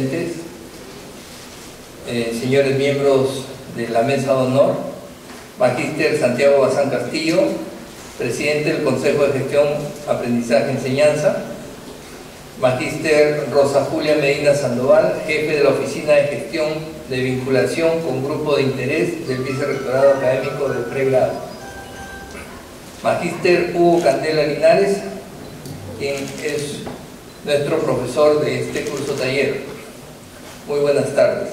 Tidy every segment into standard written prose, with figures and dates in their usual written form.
presentes, señores miembros de la mesa de honor, Magíster Santiago Bazán Castillo, presidente del Consejo de Gestión, Aprendizaje y Enseñanza, Magíster Rosa Julia Medina Sandoval, jefe de la Oficina de Gestión de Vinculación con Grupo de Interés del Vicerrectorado Académico del Pregrado, Magíster Hugo Candela Linares, quien es nuestro profesor de este curso taller. Muy buenas tardes.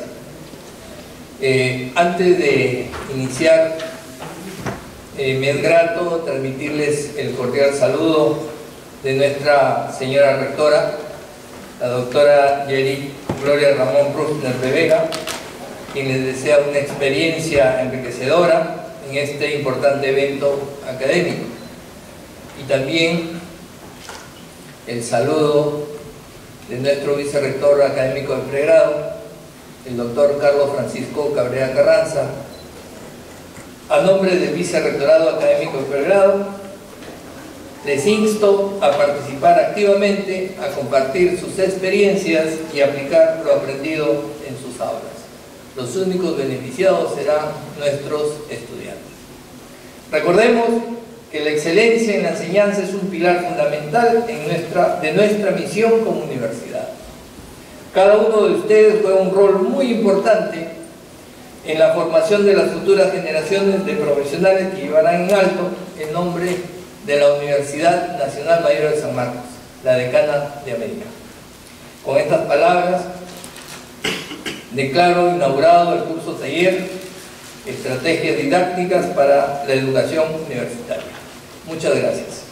Antes de iniciar, me es grato transmitirles el cordial saludo de nuestra señora rectora, la doctora Yeri Gloria Ramón Prusner de Vega, quien les desea una experiencia enriquecedora en este importante evento académico. Y también el saludo de nuestro vicerrector académico de pregrado, el doctor Carlos Francisco Cabrera Carranza. A nombre del Vicerrectorado Académico de Pregrado, les insto a participar activamente, a compartir sus experiencias y aplicar lo aprendido en sus aulas. Los únicos beneficiados serán nuestros estudiantes. Recordemos que la excelencia en la enseñanza es un pilar fundamental de nuestra misión como universidad. Cada uno de ustedes juega un rol muy importante en la formación de las futuras generaciones de profesionales que llevarán en alto el nombre de la Universidad Nacional Mayor de San Marcos, la decana de América. Con estas palabras, declaro inaugurado el curso taller Estrategias Didácticas para la Educación Universitaria. Muchas gracias.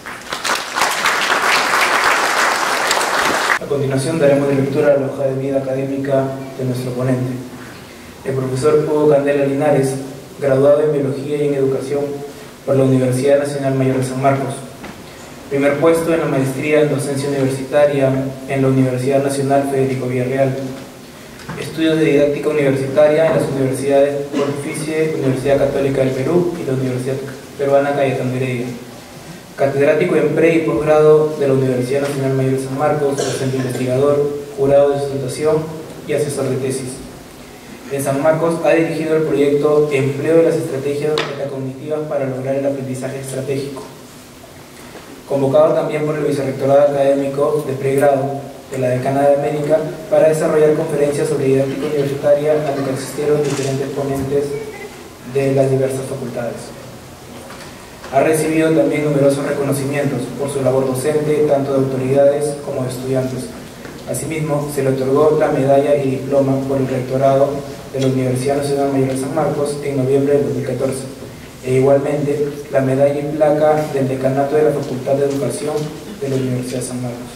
A continuación daremos lectura a la hoja de vida académica de nuestro ponente, el profesor Hugo Candela Linares, graduado en Biología y en Educación por la Universidad Nacional Mayor de San Marcos. Primer puesto en la maestría en Docencia Universitaria en la Universidad Nacional Federico Villarreal. Estudios de Didáctica Universitaria en las Universidades Pontificia Universidad Católica del Perú y la Universidad Peruana Cayetano Heredia. Catedrático en pre y posgrado de la Universidad Nacional Mayor de San Marcos, docente investigador, jurado de sustentación y asesor de tesis. En San Marcos ha dirigido el proyecto Empleo de las Estrategias Metacognitivas para lograr el aprendizaje estratégico. Convocado también por el Vicerrectorado Académico de Pregrado de la Decana de América para desarrollar conferencias sobre didáctica universitaria a lo que asistieron diferentes ponentes de las diversas facultades. Ha recibido también numerosos reconocimientos por su labor docente, tanto de autoridades como de estudiantes. Asimismo, se le otorgó la medalla y diploma por el Rectorado de la Universidad Nacional Mayor de San Marcos en noviembre de 2014, e igualmente la medalla y placa del Decanato de la Facultad de Educación de la Universidad de San Marcos.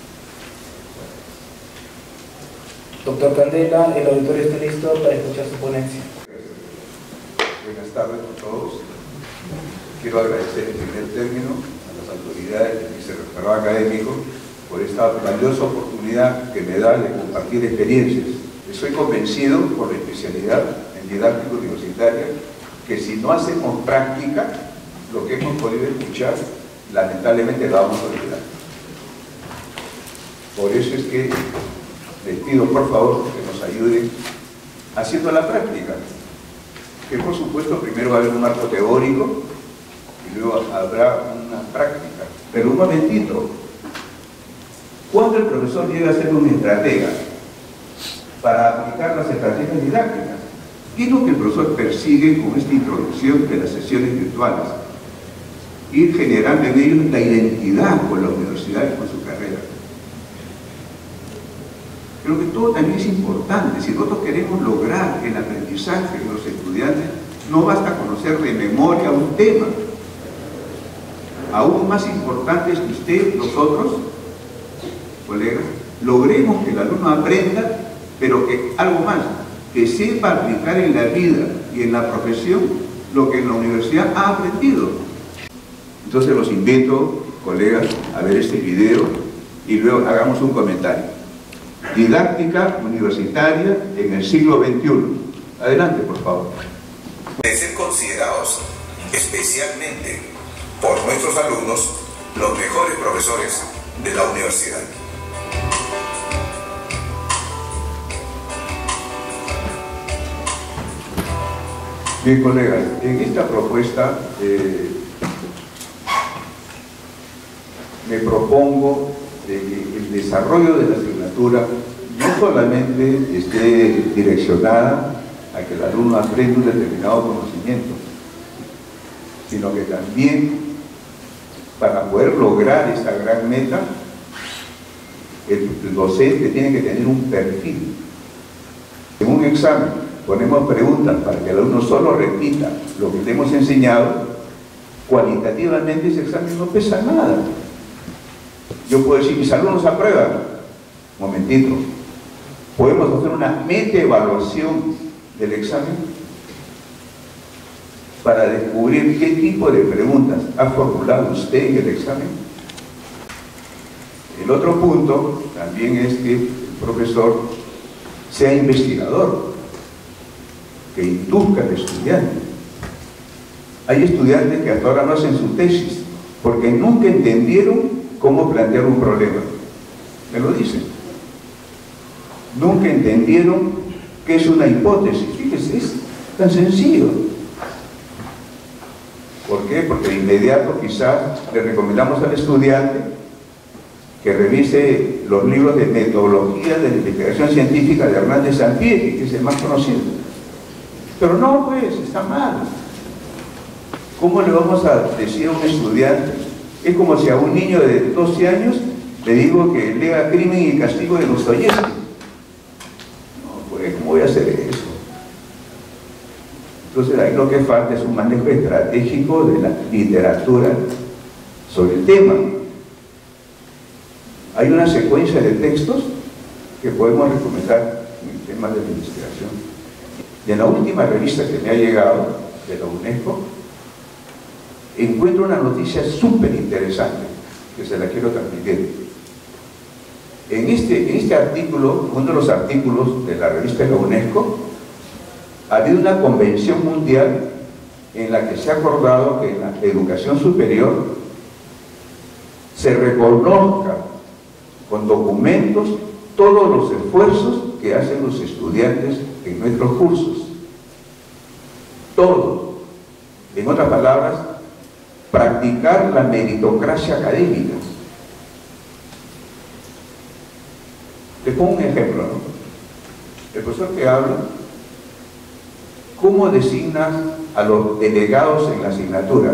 Doctor Candela, el auditorio está listo para escuchar su ponencia. Buenas tardes a todos. Quiero agradecer en primer término a las autoridades del Vicerrectorado Académico por esta valiosa oportunidad que me da de compartir experiencias. Estoy convencido por la especialidad en didáctica universitaria que si no hacemos práctica, lo que hemos podido escuchar, lamentablemente la vamos a olvidar. Por eso es que les pido por favor que nos ayuden haciendo la práctica, que por supuesto primero va a haber un marco teórico y luego habrá una práctica. Pero un momentito, ¿cuándo el profesor llega a ser un estratega para aplicar las estrategias didácticas? ¿Qué es lo que el profesor persigue con esta introducción de las sesiones virtuales? Ir generando en ellos la identidad con la universidad y con su carrera. Creo que todo también es importante. Si nosotros queremos lograr el aprendizaje de los estudiantes, no basta conocer de memoria un tema. Aún más importante es que usted, nosotros, colegas, logremos que el alumno aprenda, pero que algo más, que sepa aplicar en la vida y en la profesión lo que en la universidad ha aprendido. Entonces los invito, colegas, a ver este video y luego hagamos un comentario. Didáctica universitaria en el siglo XXI. Adelante, por favor. De ser considerados especialmente por nuestros alumnos los mejores profesores de la universidad. Bien, colegas, en esta propuesta me propongo de que el desarrollo de la asignatura no solamente esté direccionada a que el alumno aprenda un determinado conocimiento, sino que también, para poder lograr esta gran meta, el docente tiene que tener un perfil. En un examen ponemos preguntas para que el alumno solo repita lo que le hemos enseñado. Cualitativamente ese examen no pesa nada. Yo puedo decir, mis alumnos aprueban. Momentito. Podemos hacer una meta-evaluación del examen para descubrir qué tipo de preguntas ha formulado usted en el examen. El otro punto también es que el profesor sea investigador, que induzca al estudiante. Hay estudiantes que hasta ahora no hacen su tesis porque nunca entendieron cómo plantear un problema. Me lo dicen. Nunca entendieron qué es una hipótesis. Fíjese, es tan sencillo. ¿Por qué? Porque de inmediato quizás le recomendamos al estudiante que revise los libros de metodología de la investigación científica de Hernández Sampieri, que es el más conocido. Pero no, pues, está mal. ¿Cómo le vamos a decir a un estudiante? Es como si a un niño de 12 años le digo que lea Crimen y Castigo de Dostoyevski. No, pues, ¿cómo voy a hacer eso? Entonces, ahí lo que falta es un manejo estratégico de la literatura sobre el tema. Hay una secuencia de textos que podemos recomendar en el tema de la investigación. Y en la última revista que me ha llegado, de la UNESCO, encuentro una noticia súper interesante, que se la quiero transmitir. En este artículo, uno de los artículos de la revista de la UNESCO, ha habido una convención mundial en la que se ha acordado que en la educación superior se reconozca con documentos todos los esfuerzos que hacen los estudiantes en nuestros cursos. Todo. En otras palabras, practicar la meritocracia académica. Te pongo un ejemplo, ¿no? El profesor que habla, ¿cómo designas a los delegados en la asignatura?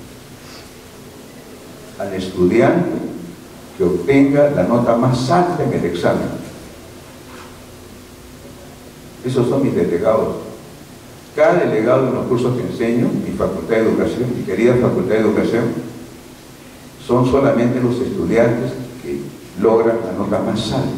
Al estudiante que obtenga la nota más alta en el examen. Esos son mis delegados. Cada delegado en los cursos que enseño, mi Facultad de Educación, mi querida Facultad de Educación, son solamente los estudiantes que logran la nota más alta.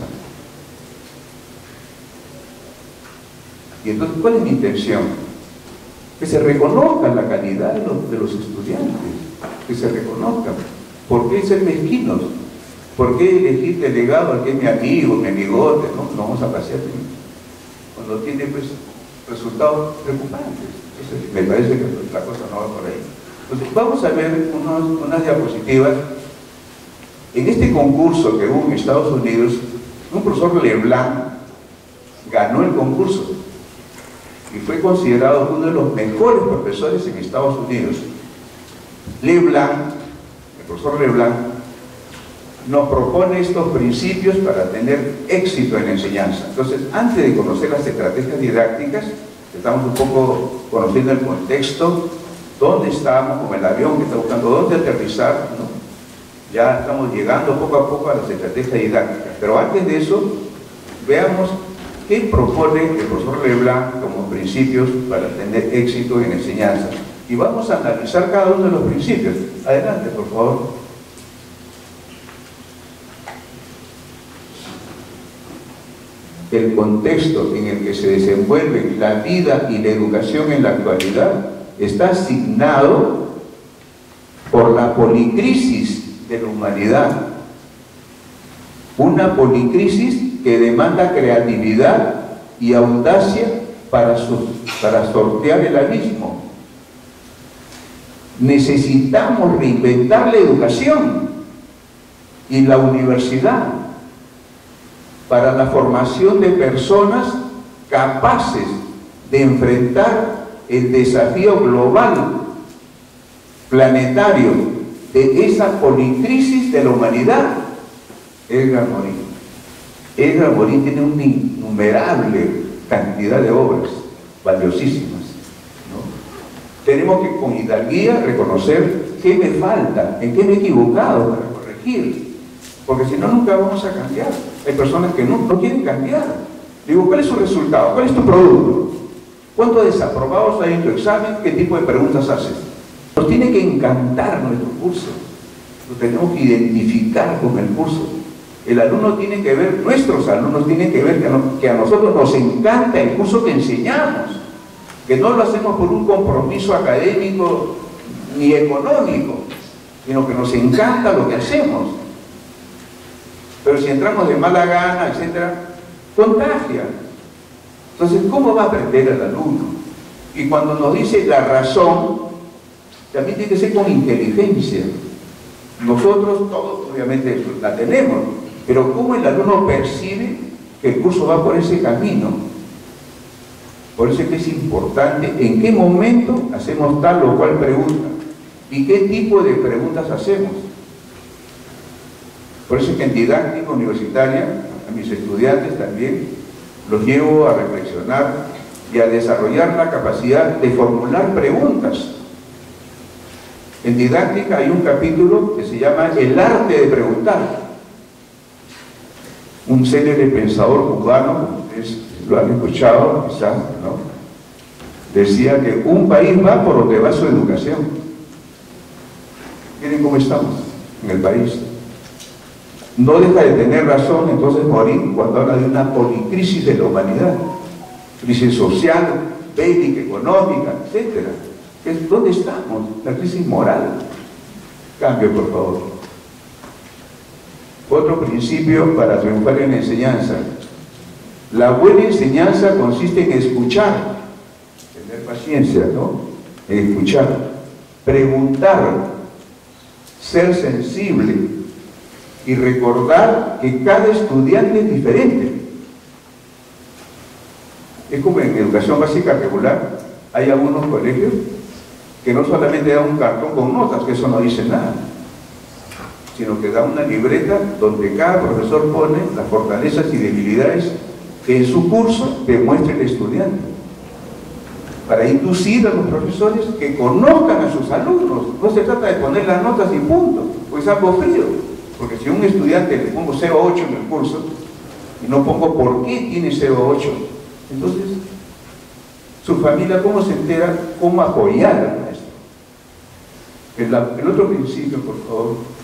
Y entonces, ¿cuál es mi intención? Que se reconozca la calidad de los estudiantes, que se reconozcan. ¿Por qué ser mezquinos? ¿Por qué elegir delegado al que es mi amigo, mi amigote? No vamos a pasear cuando tiene pues resultados preocupantes. Entonces, me parece que la cosa no va por ahí. Entonces, vamos a ver unas diapositivas. En este concurso que hubo en Estados Unidos, un profesor Leblanc ganó el concurso y fue considerado uno de los mejores profesores en Estados Unidos. Leblanc, el profesor Leblanc, nos propone estos principios para tener éxito en la enseñanza. Entonces, antes de conocer las estrategias didácticas, estamos un poco conociendo el contexto, dónde estamos, como el avión que está buscando dónde aterrizar, ¿no? Ya estamos llegando poco a poco a las estrategias didácticas. Pero antes de eso, veamos qué propone el profesor Leblanc como principios para tener éxito en la enseñanza. Y vamos a analizar cada uno de los principios. Adelante, por favor. El contexto en el que se desenvuelve la vida y la educación en la actualidad está asignado por la policrisis de la humanidad. Una policrisis que demanda creatividad y audacia para sortear el abismo. Necesitamos reinventar la educación y la universidad para la formación de personas capaces de enfrentar el desafío global, planetario, de esa policrisis de la humanidad. Edgar Morin. Edgar Morin tiene una innumerable cantidad de obras valiosísimas, ¿no? Tenemos que con hidalguía reconocer qué me falta, en qué me he equivocado para corregir, porque si no, nunca vamos a cambiar. Hay personas que no quieren cambiar. Digo, ¿cuál es su resultado? ¿Cuál es tu producto? ¿Cuántos desaprobados hay en tu examen? ¿Qué tipo de preguntas haces? Nos tiene que encantar nuestro curso. Lo tenemos que identificar con el curso. El alumno tiene que ver, nuestros alumnos tienen que ver que a nosotros nos encanta el curso que enseñamos, que no lo hacemos por un compromiso académico ni económico, sino que nos encanta lo que hacemos. Pero si entramos de mala gana, etcétera, contagia. Entonces, ¿cómo va a aprender el alumno? Y cuando nos dice la razón, también tiene que ser con inteligencia. Nosotros todos obviamente la tenemos, pero ¿cómo el alumno percibe que el curso va por ese camino? Por eso es que es importante en qué momento hacemos tal o cual pregunta y qué tipo de preguntas hacemos. Por eso es que en didáctica universitaria, a mis estudiantes también los llevo a reflexionar y a desarrollar la capacidad de formular preguntas. En didáctica hay un capítulo que se llama El arte de preguntar. Un célebre pensador cubano, ustedes lo han escuchado quizás, ¿no? Decía que un país va por donde va su educación. Miren cómo estamos en el país. No deja de tener razón entonces Morin cuando habla de una policrisis de la humanidad, crisis social, bélica, económica, etc. ¿Dónde estamos? La crisis moral. Cambio, por favor. Otro principio para triunfar en la enseñanza. La buena enseñanza consiste en escuchar, tener paciencia, ¿no? En escuchar, preguntar, ser sensible y recordar que cada estudiante es diferente. Es como en educación básica regular, hay algunos colegios que no solamente dan un cartón con notas, que eso no dice nada, sino que da una libreta donde cada profesor pone las fortalezas y debilidades que en su curso demuestre el estudiante, para inducir a los profesores que conozcan a sus alumnos. No se trata de poner las notas y punto, pues es algo frío, porque si a un estudiante le pongo 0,8 en el curso y no pongo por qué tiene 0,8, entonces su familia cómo se entera, cómo apoyar al maestro. El otro principio, por favor.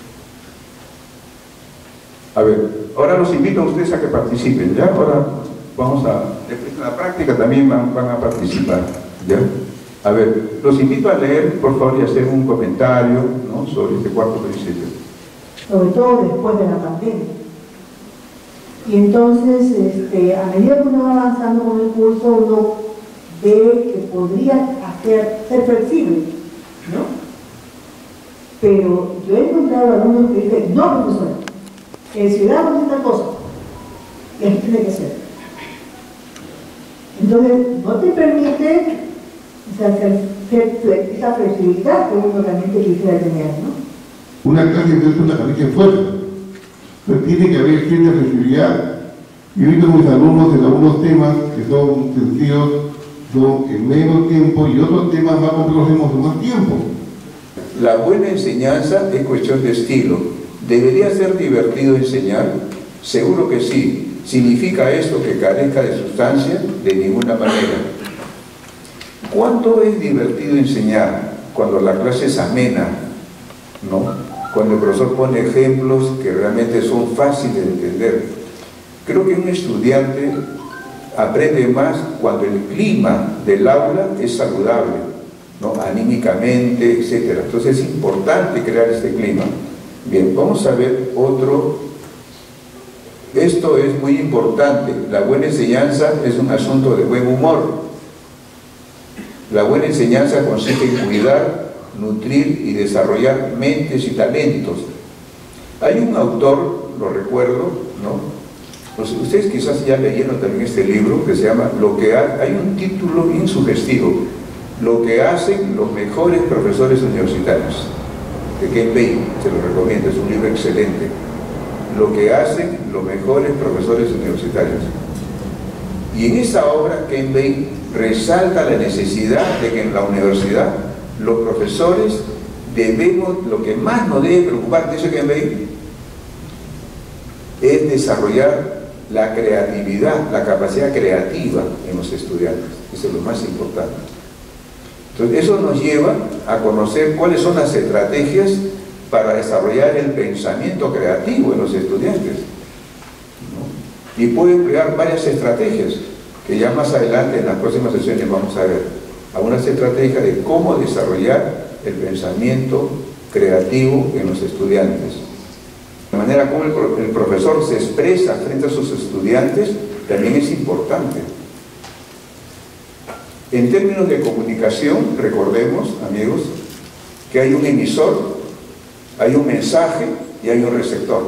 A ver, ahora los invito a ustedes a que participen, ¿ya? Ahora vamos a... En la práctica también van a participar, ¿ya? A ver, los invito a leer, por favor, y hacer un comentario, ¿no?, sobre este cuarto principio. Sobre todo después de la pandemia. Y entonces, a medida que uno va avanzando con el curso, uno ve que podría ser flexible, ¿no? Pero yo he encontrado alumnos que dicen, no, profesor, en ciudad no es tal cosa, y así tiene que ser. Entonces, no te permite esa flexibilidad que uno realmente quisiera tener, ¿no? Una clase no es una carencia de fuerza, pero tiene que haber cierta flexibilidad. Y hoy con mis alumnos en algunos temas que son sencillos, son en menos tiempo, y otros temas más complejos en más tiempo. La buena enseñanza es cuestión de estilo. ¿Debería ser divertido enseñar? Seguro que sí. ¿Significa esto que carezca de sustancia? De ninguna manera. ¿Cuánto es divertido enseñar? Cuando la clase es amena, ¿no? Cuando el profesor pone ejemplos que realmente son fáciles de entender. Creo que un estudiante aprende más cuando el clima del aula es saludable, ¿no?, anímicamente, etc. Entonces es importante crear este clima. Bien, vamos a ver otro. Esto es muy importante. La buena enseñanza es un asunto de buen humor. La buena enseñanza consiste en cuidar, nutrir y desarrollar mentes y talentos. Hay un autor, lo recuerdo, ¿no? Pues ustedes quizás ya leyeron también este libro que se llama Lo que hay un título bien sugestivo. lo que hacen los mejores profesores universitarios. De Ken Bay, se lo recomiendo, es un libro excelente. Lo que hacen los mejores profesores universitarios. Y en esa obra, Ken Bay resalta la necesidad de que en la universidad los profesores debemos, lo que más nos debe preocupar, dice Ken Bay, es desarrollar la creatividad, la capacidad creativa en los estudiantes. Eso es lo más importante. Entonces, eso nos lleva a conocer cuáles son las estrategias para desarrollar el pensamiento creativo en los estudiantes, ¿no? Y puede emplear varias estrategias, que ya más adelante en las próximas sesiones vamos a ver. Algunas estrategias de cómo desarrollar el pensamiento creativo en los estudiantes. La manera como el profesor se expresa frente a sus estudiantes también es importante. En términos de comunicación, recordemos, amigos, que hay un emisor, hay un mensaje y hay un receptor.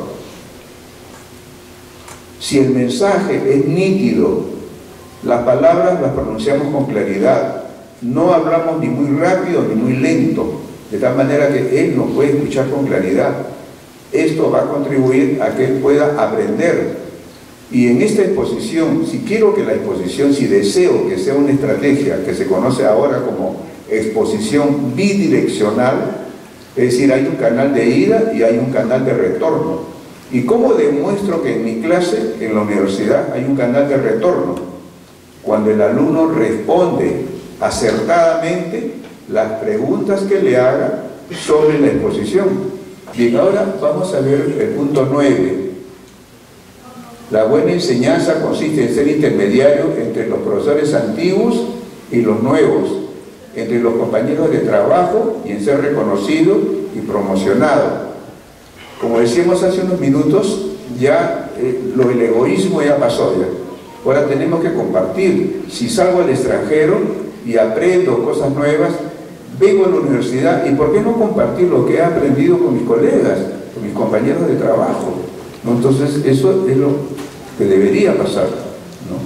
Si el mensaje es nítido, las palabras las pronunciamos con claridad, no hablamos ni muy rápido ni muy lento, de tal manera que él nos puede escuchar con claridad. Esto va a contribuir a que él pueda aprender. Y en esta exposición, si quiero que la exposición, si deseo que sea una estrategia que se conoce ahora como exposición bidireccional, es decir, hay un canal de ida y hay un canal de retorno. ¿Y cómo demuestro que en mi clase, en la universidad, hay un canal de retorno? Cuando el alumno responde acertadamente las preguntas que le haga sobre la exposición. Bien, ahora vamos a ver el punto 9. La buena enseñanza consiste en ser intermediario entre los profesores antiguos y los nuevos, entre los compañeros de trabajo y en ser reconocido y promocionado. Como decíamos hace unos minutos, ya el egoísmo ya pasó ya. Ahora tenemos que compartir. Si salgo al extranjero y aprendo cosas nuevas, vengo a la universidad y ¿por qué no compartir lo que he aprendido con mis colegas, con mis compañeros de trabajo? ¿No? Entonces eso es lo que debería pasar, ¿no?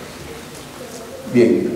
Bien.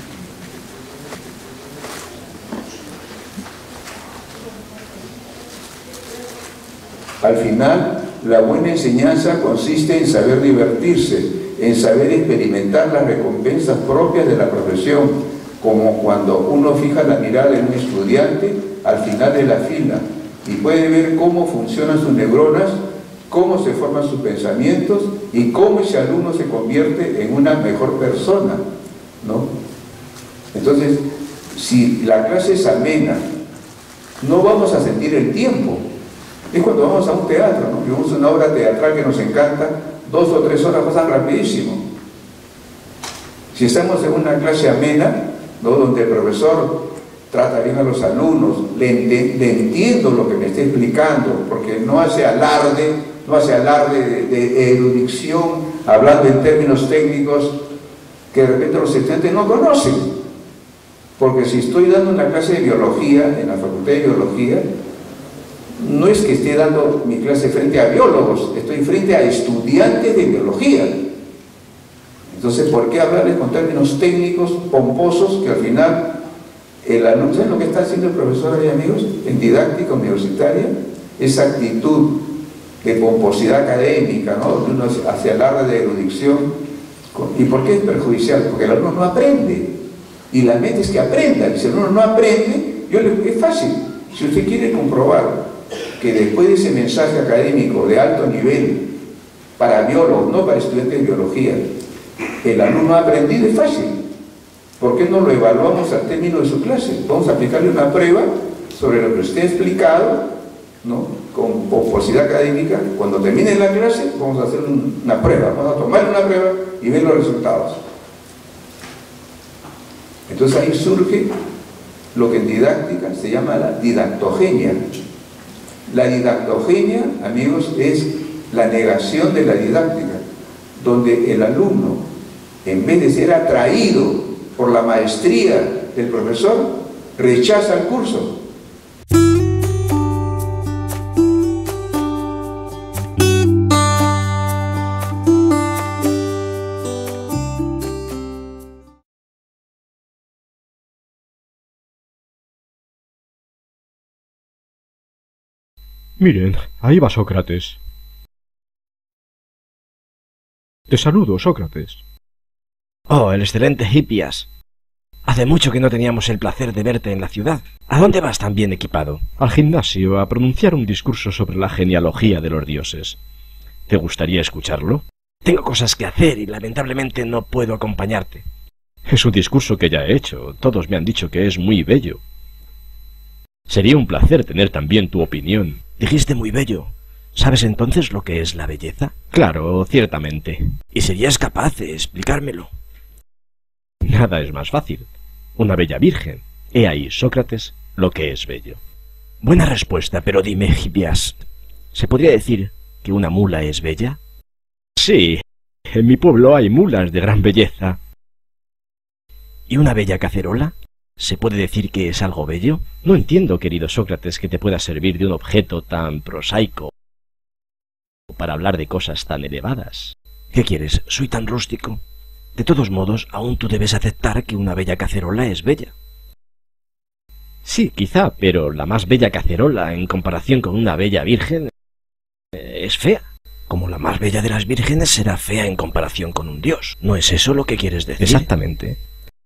Al final, la buena enseñanza consiste en saber divertirse, en saber experimentar las recompensas propias de la profesión, como cuando uno fija la mirada en un estudiante al final de la fila y puede ver cómo funcionan sus neuronas, cómo se forman sus pensamientos y cómo ese alumno se convierte en una mejor persona, ¿no? Entonces, si la clase es amena, no vamos a sentir el tiempo. Es cuando vamos a un teatro, ¿no? Vemos una obra teatral que nos encanta, 2 o 3 horas pasan rapidísimo. Si estamos en una clase amena, ¿no? Donde el profesor trata bien a los alumnos, le entiendo lo que me está explicando, porque no hace alarde de erudición, hablando en términos técnicos que de repente los estudiantes no conocen. Porque si estoy dando una clase de biología, en la Facultad de Biología, no es que esté dando mi clase frente a biólogos, estoy frente a estudiantes de biología. Entonces, ¿por qué hablarles con términos técnicos, pomposos, que al final el alumno, ¿saben lo que está haciendo el profesor ahí, amigos? En didáctica universitaria, esa actitud de pomposidad académica, ¿no? Donde uno hace alarde de erudición. ¿Y por qué es perjudicial? Porque el alumno no aprende. Y la meta es que aprenda. Y si el alumno no aprende, es fácil. Si usted quiere comprobar que después de ese mensaje académico de alto nivel para biólogos, no para estudiantes de biología, el alumno ha aprendido, es fácil. ¿Por qué no lo evaluamos al término de su clase? Vamos a aplicarle una prueba sobre lo que usted ha explicado, ¿no? Con pomposidad académica. Cuando termine la clase, vamos a hacer una prueba, vamos a tomar una prueba y ver los resultados. Entonces ahí surge lo que en didáctica se llama la didactogenia. La didactogenia, amigos, es la negación de la didáctica, donde el alumno, en vez de ser atraído por la maestría del profesor, rechaza el curso. Miren, ahí va Sócrates. Te saludo, Sócrates. Oh, el excelente Hippias. Hace mucho que no teníamos el placer de verte en la ciudad. ¿A dónde vas tan bien equipado? Al gimnasio a pronunciar un discurso sobre la genealogía de los dioses. ¿Te gustaría escucharlo? Tengo cosas que hacer y lamentablemente no puedo acompañarte. Es un discurso que ya he hecho. Todos me han dicho que es muy bello. Sería un placer tener también tu opinión. Dijiste muy bello. ¿Sabes entonces lo que es la belleza? Claro, ciertamente. ¿Y serías capaz de explicármelo? Nada es más fácil. Una bella virgen. He ahí, Sócrates, lo que es bello. Buena respuesta, pero dime, Hippias, ¿se podría decir que una mula es bella? Sí, en mi pueblo hay mulas de gran belleza. ¿Y una bella cacerola? ¿Se puede decir que es algo bello? No entiendo, querido Sócrates, que te pueda servir de un objeto tan prosaico para hablar de cosas tan elevadas. ¿Qué quieres? ¿Soy tan rústico? De todos modos, aún tú debes aceptar que una bella cacerola es bella. Sí, quizá, pero la más bella cacerola en comparación con una bella virgen es fea. Como la más bella de las vírgenes será fea en comparación con un dios. ¿No es eso lo que quieres decir? Exactamente.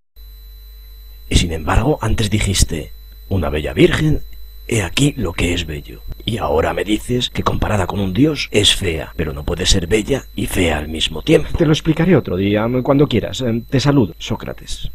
Y sin embargo, antes dijiste, una bella virgen, he aquí lo que es bello. Y ahora me dices que comparada con un dios es fea, pero no puede ser bella y fea al mismo tiempo. Te lo explicaré otro día, cuando quieras. Te saludo, Sócrates.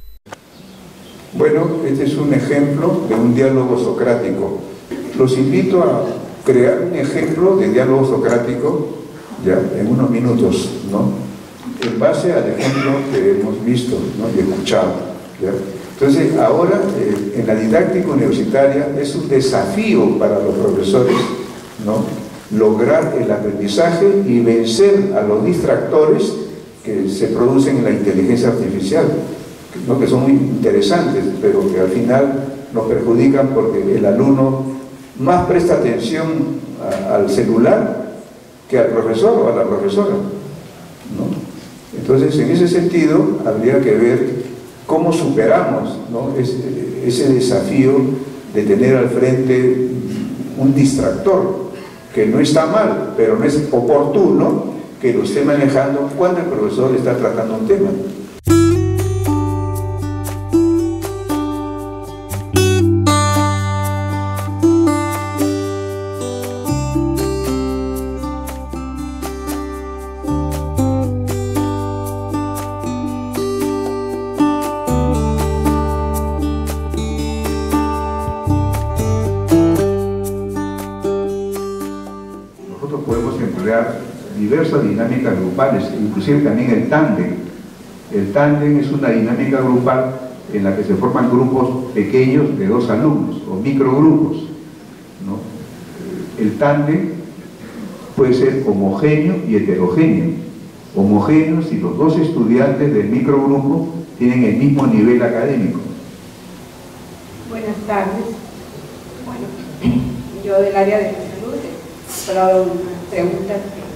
Bueno, este es un ejemplo de un diálogo socrático. Los invito a crear un ejemplo de diálogo socrático ya en unos minutos, ¿no? En base al ejemplo que hemos visto, ¿no? Y escuchado, ¿ya? Entonces, ahora en la didáctica universitaria es un desafío para los profesores, ¿no? Lograr el aprendizaje y vencer a los distractores que se producen en la inteligencia artificial, ¿no? Que son muy interesantes, pero que al final nos perjudican porque el alumno más presta atención al celular que al profesor o a la profesora, ¿no? Entonces, en ese sentido, habría que ver cómo superamos, ¿no? ese desafío de tener al frente un distractor, que no está mal, pero no es oportuno que lo esté manejando cuando el profesor está tratando un tema. Diversas dinámicas grupales, inclusive también el tándem. El tándem es una dinámica grupal en la que se forman grupos pequeños de 2 alumnos o microgrupos, ¿no? El tándem puede ser homogéneo y heterogéneo. Homogéneo si los 2 estudiantes del microgrupo tienen el mismo nivel académico. Buenas tardes. Bueno, yo del área de la salud, pero unas preguntas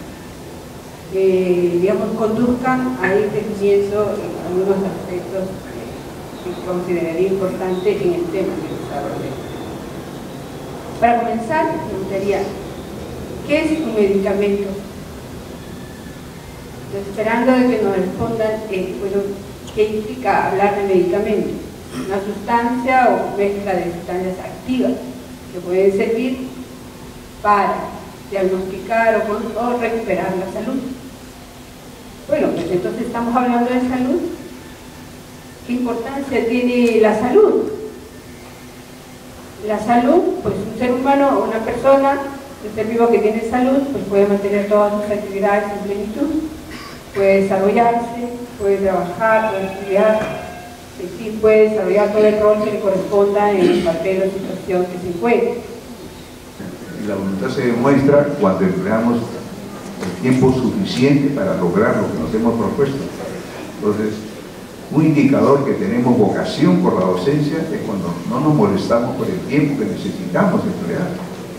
que, digamos, conduzcan a ir definiendo algunos aspectos que consideraría importante en el tema que desarrollé. Para comenzar, me preguntaría, ¿qué es un medicamento? Esperando de que nos respondan, bueno, ¿qué implica hablar de medicamento? Una sustancia o mezcla de sustancias activas que pueden servir para diagnosticar o recuperar la salud. Bueno, pues entonces estamos hablando de salud. ¿Qué importancia tiene la salud? La salud, pues un ser humano, una persona, un ser vivo que tiene salud, pues puede mantener todas sus actividades en plenitud, puede desarrollarse, puede trabajar, puede estudiar, sí, puede desarrollar todo el rol que le corresponda en el papel o situación que se encuentre. La voluntad se demuestra cuando empleamos el tiempo suficiente para lograr lo que nos hemos propuesto. Entonces, un indicador que tenemos vocación por la docencia es cuando no nos molestamos por el tiempo que necesitamos emplear.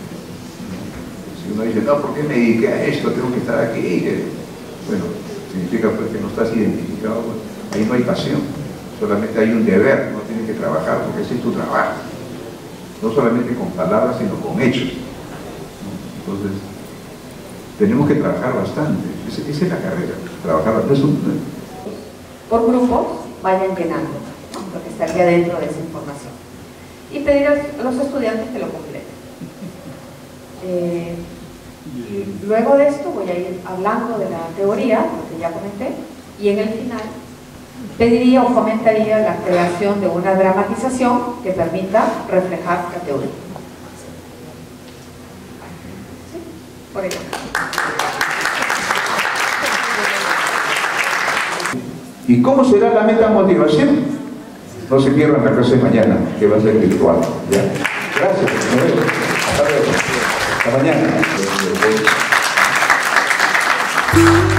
Si uno dice, no, ¿por qué me dediqué a esto? Tengo que estar aquí. Bueno, significa pues que no estás identificado. Bueno, ahí no hay pasión, solamente hay un deber, no tienes que trabajar porque ese es tu trabajo. No solamente con palabras, sino con hechos. Entonces, tenemos que trabajar bastante. Esa es la carrera. Trabajar bastante. Por grupos vayan llenando, ¿no?, lo que estaría dentro de esa información. Y pedir a los estudiantes que lo completen. Y luego de esto voy a ir hablando de la teoría, lo que ya comenté, y en el final pediría o fomentaría la creación de una dramatización que permita reflejar la teoría. ¿Sí? Por ejemplo. ¿Y cómo será la metamotivación? No se pierdan la clase de mañana, que va a ser virtual. ¿Ya? Gracias. Nos vemos. Hasta luego. Hasta mañana.